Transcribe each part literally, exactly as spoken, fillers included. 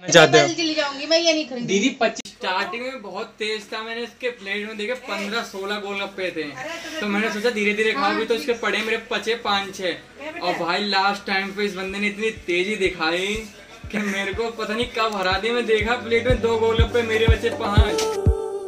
चाहते हो? चली जाऊंगी मैं, ये नहीं खरीदूंगी। दीदी पच्चीस स्टार्टिंग में बहुत तेज था, मैंने इसके प्लेट में देखे पंद्रह सोलह गोलगप्पे थे, तो मैंने सोचा धीरे धीरे खाऊंगी, तो इसके पड़े मेरे पचे पाँच छह। और भाई लास्ट टाइम पे इस बंदे ने इतनी तेजी दिखाई कि मेरे को पता नहीं कब हरा दी। मैं देखा प्लेट में दो गोलगप्पे, मेरे बचे पाँच।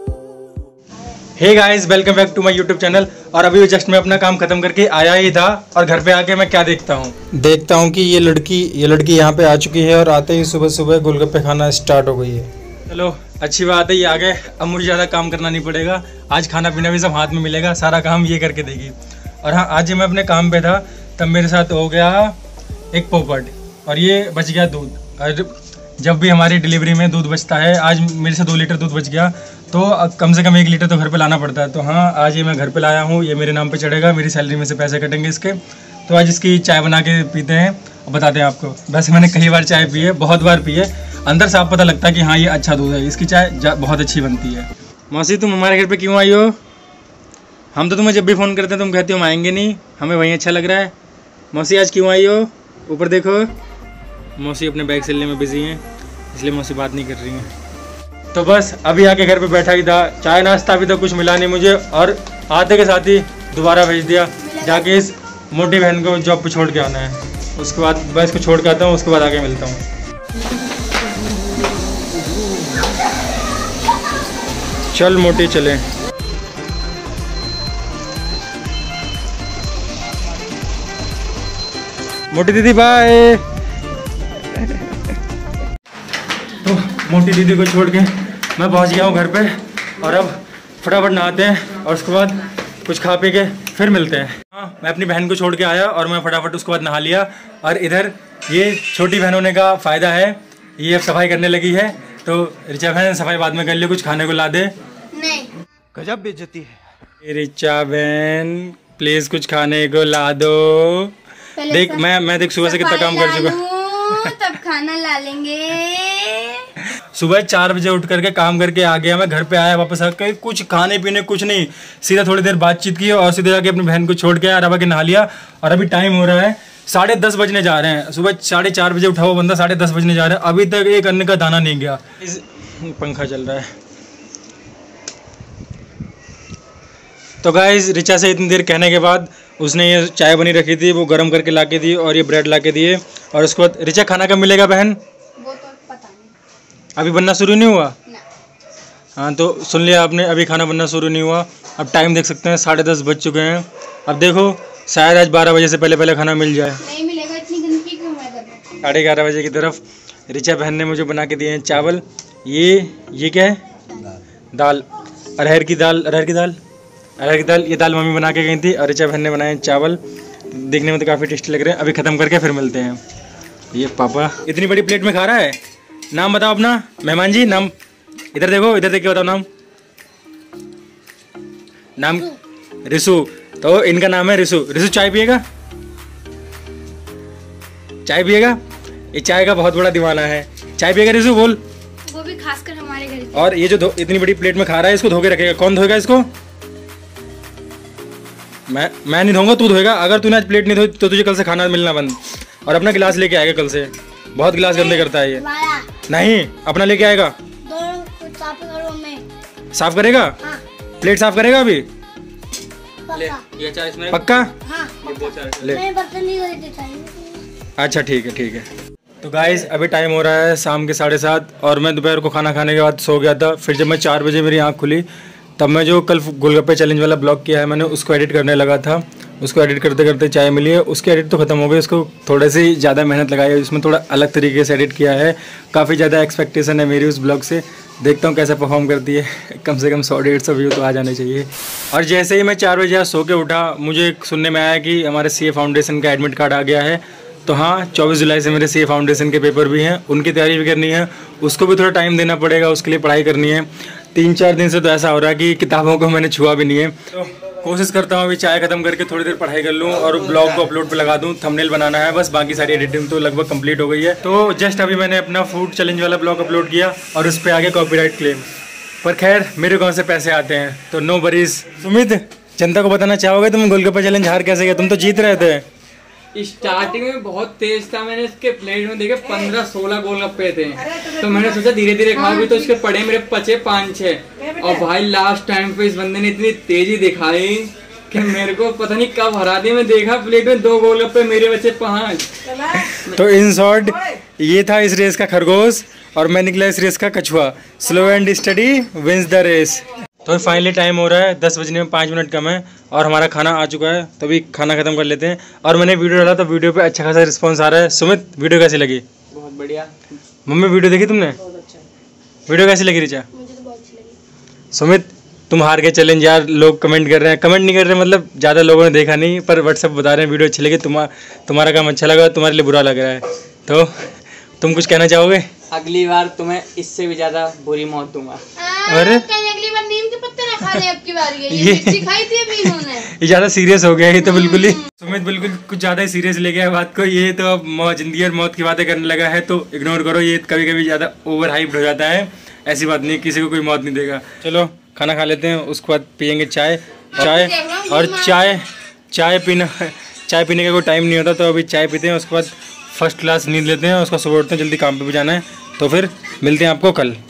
Hey guys, welcome back to my YouTube channel. और अभी जस्ट मैं अपना काम खत्म करके आया ही था और घर पे आके मैं क्या देखता हूँ देखता हूँ कि ये लड़की ये लड़की यहाँ पे आ चुकी है और आते ही सुबह सुबह गोलगप्पे खाना स्टार्ट हो गई है। चलो अच्छी बात है, ये आ गए, अब मुझे ज़्यादा काम करना नहीं पड़ेगा। आज खाना पीना भी सब हाथ में मिलेगा, सारा काम ये करके देगी। और हाँ, आज मैं अपने काम पे था तब मेरे साथ हो गया एक पोपट और ये बच गया दूध। और जब भी हमारी डिलीवरी में दूध बचता है, आज मेरे से दो लीटर दूध बच गया, तो कम से कम एक लीटर तो घर पे लाना पड़ता है। तो हाँ, आज ये मैं घर पे लाया हूँ, ये मेरे नाम पे चढ़ेगा, मेरी सैलरी में से पैसे कटेंगे इसके। तो आज इसकी चाय बना के पीते हैं और बताते हैं आपको। वैसे मैंने कई बार चाय पी है, बहुत बार पी है, अंदर से आप पता लगता है कि हाँ ये अच्छा दूध है, इसकी चाय बहुत अच्छी बनती है। मौसी, तुम हमारे घर पर क्यों आई हो? हम तो तुम्हें जब भी फ़ोन करते हैं तुम कहती हो हम आएंगे नहीं, हमें वहीं अच्छा लग रहा है। मौसी आज क्यों आई हो? ऊपर देखो, मौसी अपने बैग सिलने में बिजी हैं, इसलिए मौसी बात नहीं कर रही हैं। तो बस अभी आके घर पे बैठा ही था, चाय नाश्ता अभी तक तो कुछ मिला नहीं मुझे, और आते के साथ ही दोबारा भेज दिया जाके इस मोटी बहन को जॉब पे छोड़ के आना है। उसके बाद बस इसको छोड़ के आता हूँ, उसके बाद आगे मिलता हूँ। चल मोटी चले। मोटी दीदी बाय। तो मोटी दीदी को छोड़ के मैं पहुंच गया हूँ घर पे, और अब फटाफट नहाते हैं और उसके बाद कुछ खा पी के फिर मिलते हैं। हाँ, मैं अपनी बहन को छोड़ के आया और मैं फटाफट उसके बाद नहा लिया। और इधर ये छोटी बहन होने का फ़ायदा है, ये अब सफाई करने लगी है। तो रिचा बहन सफाई बाद में कर लियो, कुछ खाने को ला दे। नहीं, गजब बेइज्जती है। रिचा बहन प्लीज़ कुछ खाने को ला दो। देख मैं मैं देख सुबह से कितना काम कर चुका, तब खाना ला लेंगे। सुबह चार बजे उठ करके काम करके आ गया मैं, घर पे आया वापस आकर कुछ खाने पीने कुछ नहीं, सीधा थोड़ी देर बातचीत की और सीधे जाके अपनी बहन को छोड़ के आया, रवा के नहा लिया। और अभी टाइम हो रहा है साढ़े दस बजने जा रहे हैं। सुबह साढ़े चार बजे उठा हुआ बंदा साढ़े दस बजने जा रहा है, अभी तक एक अन्न का दाना नहीं गया। इस पंखा चल रहा है। तो गाइस, रिचा से इतनी देर कहने के बाद उसने ये चाय बनी रखी थी वो गर्म करके ला के दी और ये ब्रेड ला के दिए। और उसके बाद रिचा खाना कब मिलेगा बहन? वो तो पता नहीं, अभी बनना शुरू नहीं हुआ ना। हाँ, तो सुन लिया आपने, अभी खाना बनना शुरू नहीं हुआ। अब टाइम देख सकते हैं, साढ़े दस बज चुके हैं। अब देखो शायद आज बारह बजे से पहले पहले खाना मिल जाए। नहीं मिलेगा, इतनी गंदगी क्यों मैं कर रहा हूं? साढ़े ग्यारह बजे की तरफ रिचा बहन ने मुझे बना के दिए हैं चावल। ये ये क्या है? दाल, अरहर की दाल। अरहर की दाल अरहर की दाल ये दाल मम्मी बना के गई थी और रिचा बहन ने बनाए चावल। देखने में तो काफ़ी टेस्टी लग रहे हैं। अभी ख़त्म करके फिर मिलते हैं। ये पापा इतनी बड़ी प्लेट में खा रहा है। नाम बताओ अपना मेहमान जी, नाम इधर देखो, इधर देख के बताओ नाम। नाम रिसु, तो इनका नाम है रिसु। रिसु चाय पिएगा? चाय पिएगा? ये चाय का बहुत बड़ा दीवाना है। चाय पिएगा रिसु? बोल। वो भी खासकर हमारे घर। और ये जो इतनी बड़ी प्लेट में खा रहा है, इसको धो के रखेगा। कौन धोएगा इसको? मैं मैं नहीं धोऊंगा, तू धोएगा। अगर तूने आज प्लेट नहीं धोई तो तुझे कल से खाना मिलना बंद। और अपना गिलास लेके आएगा कल से, बहुत गिलास गंदे करता है ये। नहीं, अपना लेके आएगा। साफ, साफ करेगा? हाँ। प्लेट साफ करेगा अभी? ले, ये चाय इसमें पक्का? हाँ, ले। अच्छा ठीक है ठीक है। तो गाइस, अभी टाइम हो रहा है शाम के साढ़े सात और मैं दोपहर को खाना खाने के बाद सो गया था। फिर जब मैं चार बजे मेरी आँख खुली तब मैं जो कल गोलगप्पे चैलेंज वाला ब्लॉग किया है मैंने, उसको एडिट करने लगा था। उसको एडिट करते करते चाय मिली है, उसकी एडिट तो ख़त्म हो गई, उसको थोड़ी सी ज़्यादा मेहनत लगाई है, उसमें थोड़ा अलग तरीके से एडिट किया है। काफ़ी ज़्यादा एक्सपेक्टेशन है मेरी उस ब्लॉग से, देखता हूँ कैसा परफॉर्म करती है। कम से कम सौ डेढ़ सौ व्यू तो आ जाने चाहिए। और जैसे ही मैं चार बजे आज सो के उठा, मुझे सुनने में आया कि हमारे सी ए फाउंडेशन का एडमिट कार्ड आ गया है। तो हाँ, चौबीस जुलाई से मेरे सी ए फाउंडेशन के पेपर भी हैं, उनकी तैयारी भी करनी है, उसको भी थोड़ा टाइम देना पड़ेगा, उसके लिए पढ़ाई करनी है। तीन चार दिन से तो ऐसा हो रहा है कि किताबों को मैंने छुआ भी नहीं है। तो कोशिश करता हूँ अभी चाय खत्म करके थोड़ी देर पढ़ाई कर लूँ और ब्लॉग को अपलोड पे लगा दूँ। थंबनेल बनाना है बस, बाकी सारी एडिटिंग तो लगभग कंप्लीट हो गई है। तो जस्ट अभी मैंने अपना फूड चैलेंज वाला ब्लॉग अपलोड किया और उस पर आगे कॉपीराइट क्लेम, पर खैर मेरे कौन से पैसे आते हैं, तो नो वरीज। सुमित, जनता को बताना चाहोगे तुम गोलगप्पे चैलेंज हार कैसे गए? तुम तो जीत रहे थे। स्टार्टिंग में बहुत तेज था, मैंने इसके प्लेट में देखे पंद्रह सोलह गोलगप्पे थे, तो मैंने सोचा धीरे धीरे खाऊंगी, तो इसके पड़े मेरे पचे पाँच छह। और भाई लास्ट टाइम पे इस बंदे ने इतनी तेजी दिखाई कि मेरे को पता नहीं कब हरा दी। मैं देखा प्लेट में दो गोलगप्पे, मेरे बचे पाँच। तो इन शॉर्ट ये था इस रेस का खरगोश और मैं निकला इस रेस का कछुआ। Slow and steady wins the race. तो फाइनली टाइम हो रहा है, दस बजने में पाँच मिनट कम है और हमारा खाना आ चुका है, तो अभी खाना खत्म कर लेते हैं। और मैंने वीडियो डाला तो वीडियो पे अच्छा खासा रिस्पांस आ रहा है। सुमित वीडियो कैसी लगी? बहुत बढ़िया। मम्मी वीडियो देखी तुमने? बहुत अच्छा। वीडियो कैसी लगी रिचा? मुझे तो बहुत अच्छी लगी। सुमित तुम हार गए चैलेंज यार। लोग कमेंट कर रहे हैं, कमेंट नहीं कर रहे मतलब ज़्यादा लोगों ने देखा नहीं, पर व्हाट्सअप बता रहे हैं वीडियो अच्छी लगी, तुम्हारा तुम्हारा काम अच्छा लगा, तुम्हारे लिए बुरा लग रहा है। तो तुम कुछ कहना चाहोगे? अगली बार तुम्हें इससे भी ज्यादा बुरी मौत दूंगा। अरे अगली बार नीम के पत्ते ना खा ले, अब की बारी है। ये मिर्ची खाई थी अभी इन्होंने। ये ज़्यादा सीरियस हो गया ये तो बिल्कुल ही। सुमित बिल्कुल कुछ ज़्यादा ही सीरियस ले गया बात को। ये तो अब जिंदगी और मौत की बातें करने लगा है, तो इग्नोर करो। ये कभी कभी ज़्यादा ओवर हाइप्ड हो जाता है, ऐसी बात नहीं, किसी को कोई मौत नहीं देगा। चलो खाना खा लेते हैं, उसके बाद पियेंगे चाय। चाय और चाय चाय पीना चाय पीने का कोई टाइम नहीं होता, तो अभी चाय पीते हैं, उसके बाद फर्स्ट क्लास नींद लेते हैं, उसका सुबह उठते हैं, जल्दी काम पे भी जाना है। तो फिर मिलते हैं आपको कल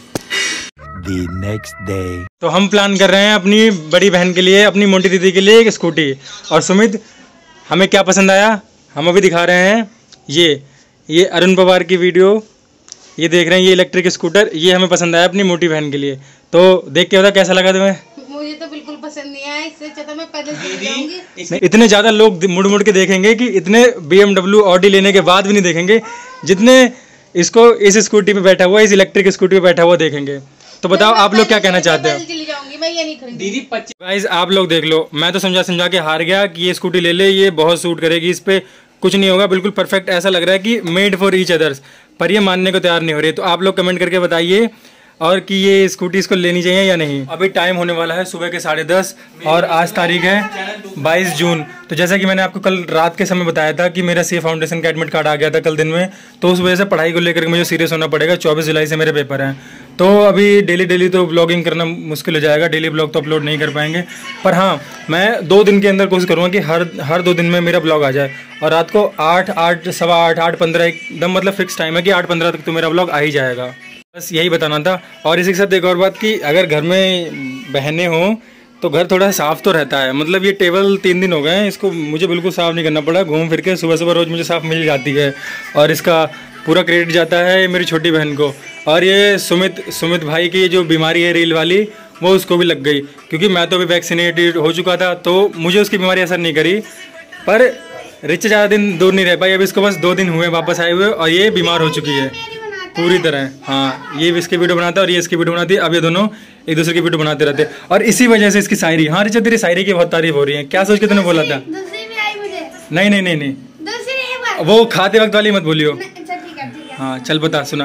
The next day. तो हम प्लान कर रहे हैं अपनी बड़ी बहन के लिए, अपनी मोटी दीदी के लिए एक स्कूटी। और सुमित हमें क्या पसंद आया हम अभी दिखा रहे हैं। ये ये अरुण पवार की वीडियो ये देख रहे हैं, ये इलेक्ट्रिक स्कूटर, ये हमें पसंद आया अपनी मोटी बहन के लिए। तो देख के बता कैसा लगा तुम्हें? मुझे तो बिल्कुल पसंद नहीं आया, इससे अच्छा तो मैं पैदल चली जाऊंगी। नहीं, इतने ज़्यादा लोग मुड़ मुड़ के देखेंगे कि इतने बी एम डब्ल्यू ऑडी लेने के बाद भी नहीं देखेंगे जितने इसको इस स्कूटी पे बैठा हुआ, इस इलेक्ट्रिक स्कूटी पे बैठा हुआ देखेंगे। तो बताओ आप लोग क्या कहना चाहते हो? चली जाऊंगी मैं, ये नहीं खरीदूंगी। दीदी पच्चीस गाइस आप लोग देख लो, मैं तो समझा समझा के हार गया कि ये स्कूटी ले ले, ये बहुत सूट करेगी, इस पे कुछ नहीं होगा, बिल्कुल परफेक्ट ऐसा लग रहा है कि मेड फॉर ईच अदर्स। पर ये मानने को तैयार नहीं हो रही। तो आप लोग कमेंट करके बताइए और कि ये स्कूटी इसको लेनी चाहिए या नहीं। अभी टाइम होने वाला है सुबह के साढ़े दस और आज तारीख है बाईस जून। तो जैसा कि मैंने आपको कल रात के समय बताया था कि मेरा सी फाउंडेशन का एडमिट कार्ड आ गया था कल दिन में, तो उस वजह से पढ़ाई को लेकर मुझे सीरियस होना पड़ेगा। चौबीस जुलाई से मेरे पेपर हैं, तो अभी डेली डेली तो ब्लॉगिंग करना मुश्किल हो जाएगा, डेली ब्लॉग तो अपलोड नहीं कर पाएंगे। पर हाँ, मैं दो दिन के अंदर कोशिश करूँगा कि हर हर दो दिन में मेरा ब्लॉग आ जाए। और रात को आठ आठ सवा आठ आठ पंद्रह एकदम मतलब फिक्स टाइम है कि आठ पंद्रह तक तो मेरा ब्लॉग आ ही जाएगा। बस यही बताना था। और इसी के साथ एक और बात कि अगर घर में बहनें हों तो घर थोड़ा साफ़ तो रहता है। मतलब ये टेबल तीन दिन हो गए हैं, इसको मुझे बिल्कुल साफ़ नहीं करना पड़ा, घूम फिर के सुबह सुबह रोज़ मुझे साफ़ मिल जाती है। और इसका पूरा क्रेडिट जाता है मेरी छोटी बहन को। और ये सुमित सुमित भाई की जो बीमारी है रील वाली, वो उसको भी लग गई, क्योंकि मैं तो अभी वैक्सीनेटेड हो चुका था, तो मुझे उसकी बीमारी असर नहीं करी। पर रिच ज़्यादा दिन दूर नहीं रह पाई, अब इसको बस दो दिन हुए वापस आए हुए और ये बीमार हो चुकी है पूरी तरह। हाँ, ये इसकी वीडियो बनाता है और ये इसकी वीडियो बनाती है। अब ये दोनों एक दूसरे की वीडियो बनाते रहते हैं और इसी वजह से इसकी शायरी। हाँ रिचा, तेरी शायरी की बहुत तारीफ हो रही है। क्या सोच के तूने बोला था? दूसरी भी आई मुझे। नहीं नहीं नहीं नहीं, दूसरी एक बार। वो खाते वक्त वाली मत बोलियो। अच्छा ठीक है ठीक है। हाँ चल बता, सुना।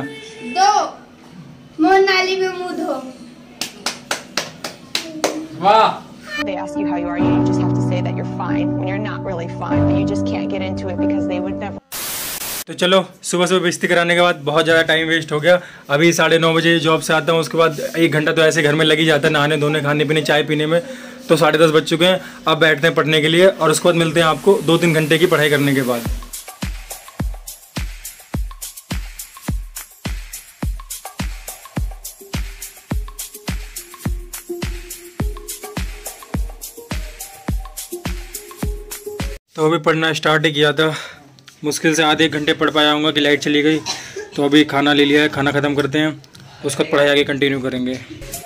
दो मोर नाली में मुंह धो। वाह। They ask you how you are, you just have to say that you're fine when you're not really fine, but you just can't get into it because they would never. तो चलो, सुबह सुबह बेइज्जती कराने के बाद बहुत ज़्यादा टाइम वेस्ट हो गया। अभी साढ़े नौ बजे जॉब से आता हूँ, उसके बाद एक घंटा तो ऐसे घर में लग ही जाता है, नहाने धोने, खाने पीने, चाय पीने में। तो साढ़े दस बज चुके हैं, अब बैठते हैं पढ़ने के लिए और उसके बाद मिलते हैं आपको दो तीन घंटे की पढ़ाई करने के बाद। तो अभी पढ़ना स्टार्ट ही किया था, मुश्किल से आधे एक घंटे पढ़ पाया हूँगा कि लाइट चली गई। तो अभी खाना ले लिया है, खाना ख़त्म करते हैं, उसका पढ़ाई आगे कंटिन्यू करेंगे।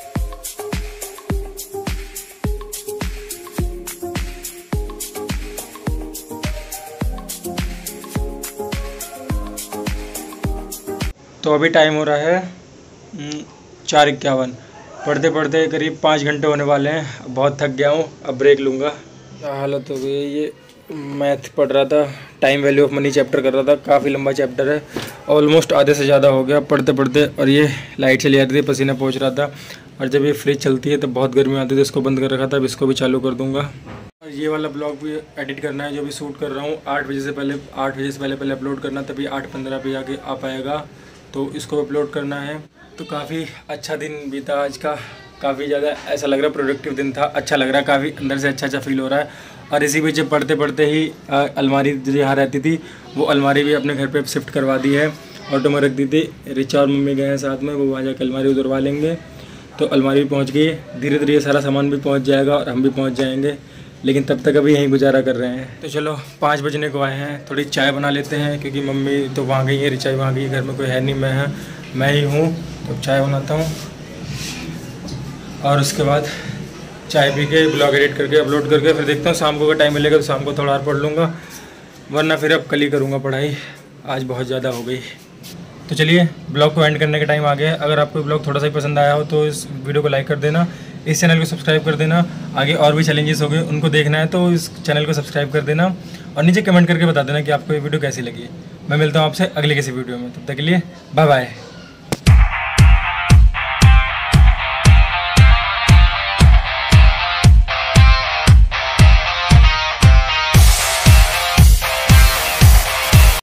तो अभी टाइम हो रहा है चार इक्यावन। पढ़ते पढ़ते करीब पाँच घंटे होने वाले हैं। बहुत थक गया हूँ, अब ब्रेक लूँगा। क्या हालत हो गई। ये मैथ पढ़ रहा था, time value of money chapter कर रहा था, काफ़ी लंबा चैप्टर है, ऑलमोस्ट आधे से ज़्यादा हो गया पढ़ते पढ़ते। और ये लाइट चली जाती थी, पसीना पहुँच रहा था। और जब ये फ्रिज चलती है तो बहुत गर्मी आती थी, इसको बंद कर रखा था, अब इसको भी चालू कर दूँगा। और ये वाला ब्लॉग भी एडिट करना है, जो भी शूट कर रहा हूँ आठ बजे से पहले आठ बजे से पहले पहले अपलोड करना, तभी आठ पंद्रह पे आके आ पाएगा, तो इसको अपलोड करना है। तो काफ़ी अच्छा दिन बीता आज का, काफ़ी ज़्यादा ऐसा लग रहा है प्रोडक्टिव दिन था, अच्छा लग रहा है, काफ़ी अंदर से अच्छा अच्छा फील हो रहा है। और इसी बीच पढ़ते पढ़ते ही अलमारी जो यहाँ रहती थी वो अलमारी भी अपने घर पे शिफ्ट करवा दी है। ऑटो में रख दी थी। रिचा और मम्मी गए हैं साथ में, वो वहाँ जाकर अलमारी उतरवा लेंगे। तो अलमारी भी पहुँच गई है। धीरे धीरे ये सारा सामान भी पहुँच जाएगा और हम भी पहुँच जाएंगे, लेकिन तब तक अभी यहीं गुजारा कर रहे हैं। तो चलो पाँच बजने को आए हैं, थोड़ी चाय बना लेते हैं क्योंकि मम्मी तो वहाँ गई है, रिचा वहाँ गई है, घर में कोई है नहीं, मैं है मैं ही हूँ। तो चाय बनाता हूँ और उसके बाद चाय पी के ब्लॉग एडिट करके अपलोड करके फिर देखता हूँ शाम को अगर टाइम मिलेगा तो शाम को थोड़ा और पढ़ लूँगा, वरना फिर अब कल ही करूँगा पढ़ाई, आज बहुत ज़्यादा हो गई। तो चलिए ब्लॉग को एंड करने का टाइम आ गया है। अगर आपको ब्लॉग थोड़ा सा ही पसंद आया हो तो इस वीडियो को लाइक कर देना, इस चैनल को सब्सक्राइब कर देना। आगे और भी चैलेंजेस हो गए उनको देखना है तो इस चैनल को सब्सक्राइब कर देना और नीचे कमेंट करके बता देना कि आपको ये वीडियो कैसी लगी। मैं मिलता हूँ आपसे अगले किसी वीडियो में, तब तक के लिए बाय बाय।